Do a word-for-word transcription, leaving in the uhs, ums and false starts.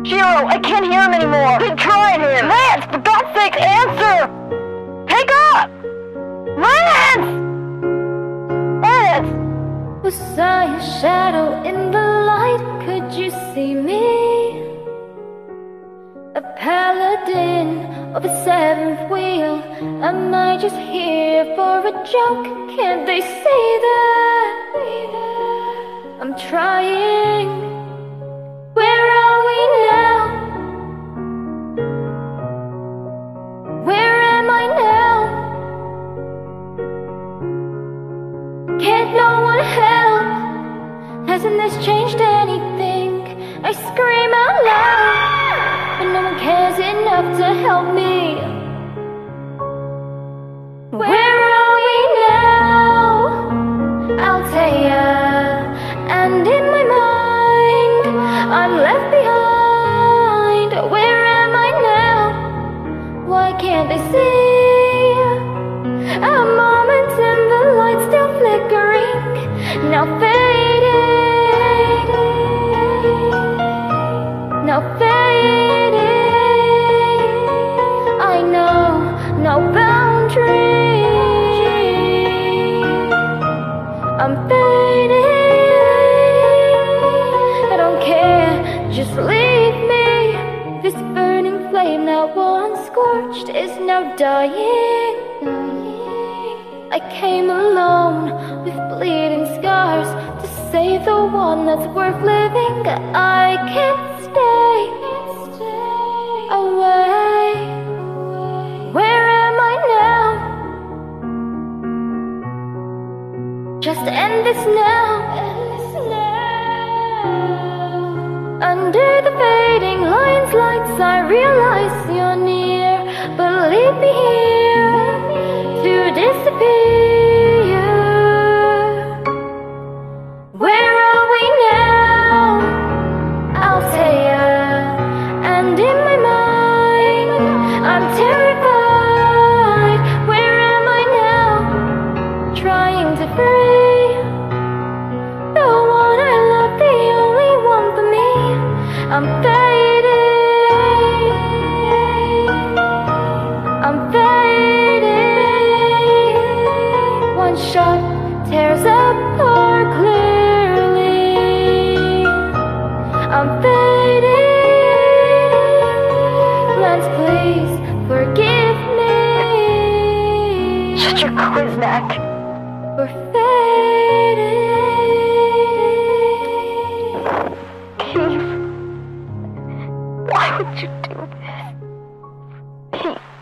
Shiro, I can't hear him anymore. Keep trying him. Lance, for God's sake, answer! Pick up! Lance! Lance! Was I a shadow in the light? Could you see me? A paladin of a seventh wheel? Am I just here for a joke? Can't they see that? I'm trying. Where are we now? Where am I now? Can't no one help? Hasn't this changed anything? I scream out loud, but no one cares enough to help me. Where are we now? Altea, and in my mind I'm left behind. Where am I now? Why can't they see? A moment in the light still flickering, now fading, now fading. I know, no boundary. I'm fading. I don't care, just leave me. This burning flame that once scorched is now dying. I came alone with bleeding scars to save the one that's worth living. I can't stay away. Where am I now? Just end this now. Under the fading lion's lights I realize you're near, but leave me here to disappear. Where are we now? Altea, and in my mind I'm terrified. Where am I now? Trying to free the one I love, the only one for me. I'm fading, I'm fading. One shot tears apart clearly. I'm fading. Lance, please forgive me. Shut your quiznak. For fading. Why would you do this? Pete.